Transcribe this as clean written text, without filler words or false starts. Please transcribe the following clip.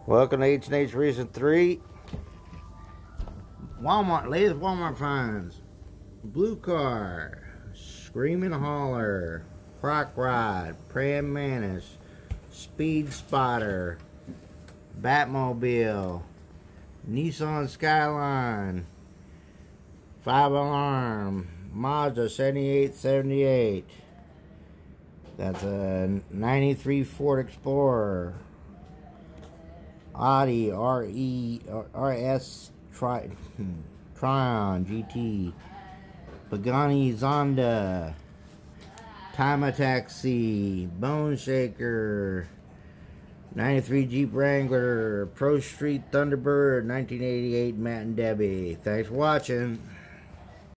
Welcome to HandHracing3. Walmart, latest Walmart finds. Blue car, Screaming Hauler, Croc Rod, Praying Mantis, Speed Spotter, Batmobile, Nissan Skyline, 5-alarm, Mazda 7878. That's a 93 Ford Explorer. Audi RS Tryon GT, Pagani Zonda, Time Taxi, Bone Shaker, 93 Jeep Wrangler, Pro Street Thunderbird, 1988 Matt and Debbie. Thanks for watching.